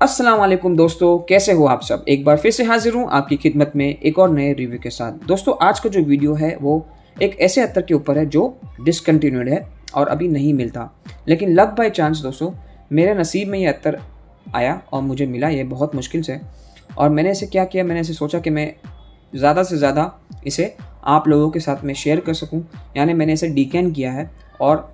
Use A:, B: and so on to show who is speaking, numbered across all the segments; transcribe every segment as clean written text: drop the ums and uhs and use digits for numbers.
A: अस्सलाम वालेकुम दोस्तों, कैसे हो आप सब। एक बार फिर से हाजिर हूँ आपकी खिदमत में एक और नए रिव्यू के साथ। दोस्तों आज का जो वीडियो है वो एक ऐसे अत्तर के ऊपर है जो डिसकंटिन्यूड है और अभी नहीं मिलता, लेकिन लक बाय चांस दोस्तों मेरे नसीब में ये अत्तर आया और मुझे मिला ये बहुत मुश्किल से। और मैंने इसे क्या किया, मैंने इसे सोचा कि मैं ज़्यादा से ज़्यादा इसे आप लोगों के साथ में शेयर कर सकूं। यानी मैंने इसे डीकैन किया है और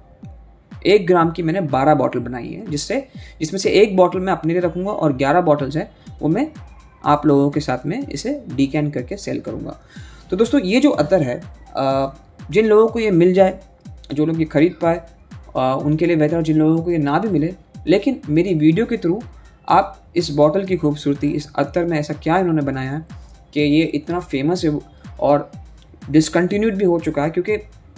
A: 1 ग्राम की मैंने 12 बॉटल बनाई है, जिसमें से 1 बॉटल मैं अपने लिए रखूँगा और 11 बॉटल्स है वो मैं आप लोगों के साथ में इसे डीकैन करके सेल करूँगा। तो दोस्तों ये जो अत्तर है जिन लोगों को ये मिल जाए, जो लोग ये ख़रीद पाए उनके लिए बेहतर, जिन लोगों को ये ना भी मिले, लेकिन मेरी वीडियो के थ्रू आप इस बॉटल की खूबसूरती, इस अत्तर में ऐसा क्या इन्होंने बनाया है कि ये इतना फेमस है और डिसकंटिन्यूड भी हो चुका है, क्योंकि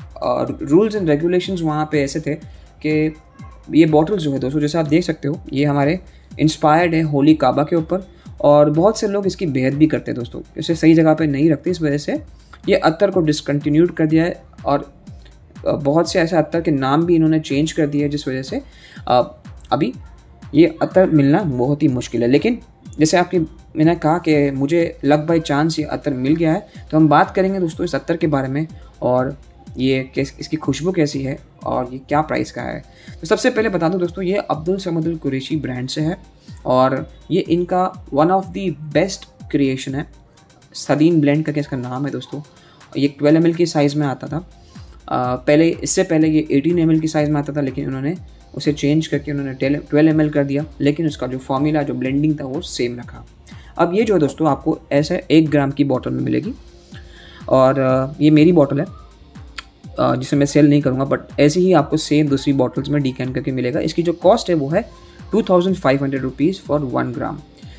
A: रूल्स एंड रेगुलेशंस वहाँ पे ऐसे थे कि ये बॉटल्स जो है दोस्तों, जैसे आप देख सकते हो, ये हमारे इंस्पायर्ड है होली काबा के ऊपर और बहुत से लोग इसकी बेहद भी करते हैं दोस्तों, इसे सही जगह पे नहीं रखते। इस वजह से ये अत्तर को डिसकंटिन्यूड कर दिया है और बहुत से ऐसे अत्तर के नाम भी इन्होंने चेंज कर दिए, जिस वजह से अभी ये अत्तर मिलना बहुत ही मुश्किल है। लेकिन जैसे मैंने कहा कि मुझे लक बाय चांस ये अत्तर मिल गया है, तो हम बात करेंगे दोस्तों इस अत्तर के बारे में और ये इसकी खुशबू कैसी है और ये क्या प्राइस का है। तो सबसे पहले बता दूं दोस्तों, ये अब्दुल कुरैशी ब्रांड से है और ये इनका one of the best creation है। सदीन ब्लेंड करके इसका नाम है दोस्तों। ये 12 ml की साइज़ में आता था इससे पहले ये 18 ml की साइज़ में आता था, लेकिन उन्होंने उसे चेंज करके उन्होंने 12 ml कर दिया, लेकिन उसका जो फॉर्मूला, जो ब्लेंडिंग था वो सेम रखा। अब ये जो है दोस्तों आपको ऐसे 1 ग्राम की बॉटल में मिलेगी और ये मेरी बॉटल है जिसे मैं सेल नहीं करूँगा, बट ऐसे ही आपको सेम दूसरी बॉटल्स में डीकैन करके मिलेगा। इसकी जो कॉस्ट है वो है 2500 रुपीज़ फॉर 1 ग्राम।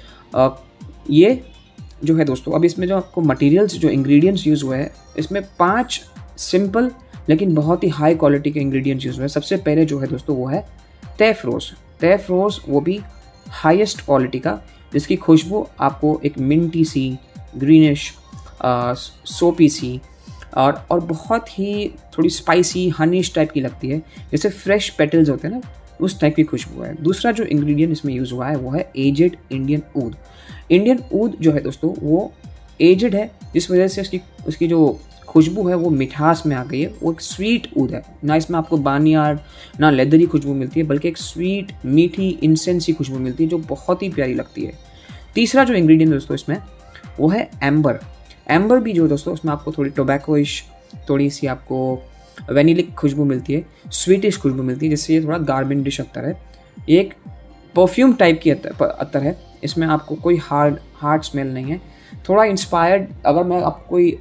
A: ये जो है दोस्तों, अब इसमें जो आपको मटेरियल्स, जो इंग्रेडिएंट्स यूज़ हुए हैं, इसमें 5 सिंपल लेकिन बहुत ही हाई क्वालिटी के इंग्रेडिएंट्स यूज़ हुए हैं। सबसे पहले जो है दोस्तों वो है तैफ रोज़, वो भी हाईएस्ट क्वालिटी का, जिसकी खुशबू आपको एक मिंटी सी, ग्रीनिश, सोपी सी और बहुत ही थोड़ी स्पाइसी हनीश टाइप की लगती है, जैसे फ्रेश पेटल्स होते हैं ना, उस टाइप की खुशबू है। दूसरा जो इंग्रेडिएंट इसमें यूज़ हुआ है वो है एजेड इंडियन ऊद जो है दोस्तों वो एजेड है, जिस वजह से उसकी जो खुशबू है वो मिठास में आ गई है। वो एक स्वीट ऊद है ना, इसमें आपको बानियार्ड ना लेदरी खुशबू मिलती है, बल्कि एक स्वीट मीठी इंसेंसी खुशबू मिलती है जो बहुत ही प्यारी लगती है। तीसरा जो इंग्रेडिएंट दोस्तों इसमें वो है एम्बर भी जो दोस्तों उसमें आपको थोड़ी टोबैकोइश, थोड़ी सी आपको वेनिलिक खुशबू मिलती है, स्वीटिश खुशबू मिलती है, जिससे ये थोड़ा गार्बेंडिश अत्तर है। ये एक परफ्यूम टाइप की अत्तर है, इसमें आपको कोई हार्ड स्मेल नहीं है। थोड़ा इंस्पायर्ड, अगर मैं आपको कोई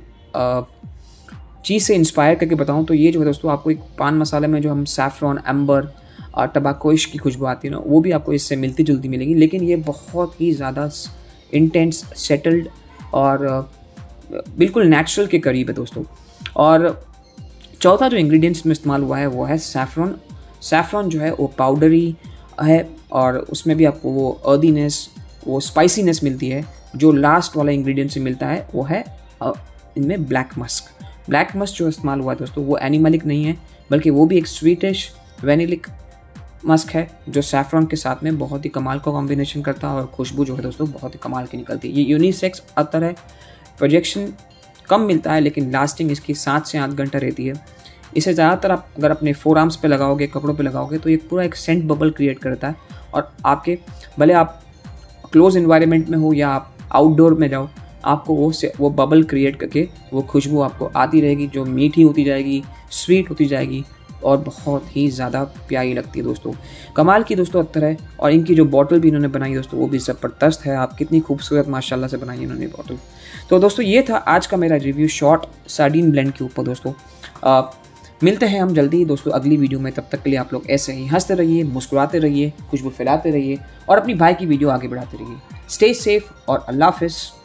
A: चीज़ से इंस्पायर करके बताऊं तो ये जो है दोस्तों आपको एक पान मसाले में जो हम सैफरॉन, एम्बर और टबाकोइश की खुशबू आती है ना, वो भी आपको इससे मिलती जुलती मिलेगी, लेकिन ये बहुत ही ज़्यादा इंटेंस, सेटल्ड और बिल्कुल नेचुरल के करीब है दोस्तों। और चौथा जो इंग्रेडिएंट्स में इस्तेमाल हुआ है वो है सैफरॉन जो है वो पाउडरी है और उसमें भी आपको वो अर्दीनेस, वो स्पाइसीनेस मिलती है। जो लास्ट वाला इंग्रेडिएंट से मिलता है वो है इनमें ब्लैक मस्क जो इस्तेमाल हुआ है दोस्तों वो एनिमलिक नहीं है, बल्कि वो भी एक स्वीटिश वेनिलिक मस्क है, जो सैफरॉन के साथ में बहुत ही कमाल का कॉम्बिनेशन करता है और खुशबू जो है दोस्तों बहुत ही कमाल की निकलती है। ये यूनिसेक्स अत्तर है, प्रोजेक्शन कम मिलता है लेकिन लास्टिंग इसकी 7 से 8 घंटा रहती है। इसे ज़्यादातर आप अगर अपने फोरआर्म्स पे लगाओगे, कपड़ों पे लगाओगे, तो ये पूरा एक सेंट बबल क्रिएट करता है और आपके, भले आप क्लोज इन्वायरमेंट में हो या आप आउटडोर में जाओ, आपको वो बबल क्रिएट करके वो खुशबू आपको आती रहेगी, जो मीठी होती जाएगी, स्वीट होती जाएगी और बहुत ही ज़्यादा प्यारी लगती है दोस्तों। कमाल की दोस्तों अत्तर है और इनकी जो बॉटल भी इन्होंने बनाई दोस्तों वो भी ज़बरदस्त है। आप कितनी खूबसूरत माशाल्लाह से बनाई इन्होंने बॉटल। तो दोस्तों ये था आज का मेरा रिव्यू शॉर्ट सदीन ब्लेंड के ऊपर दोस्तों। मिलते हैं हम जल्दी ही दोस्तों अगली वीडियो में। तब तक के लिए आप लोग ऐसे ही हंसते रहिए, मुस्कुराते रहिए, खुशबू फैलाते रहिए और अपनी भाई की वीडियो आगे बढ़ाते रहिए। स्टे सेफ और अल्लाह हाफिज़।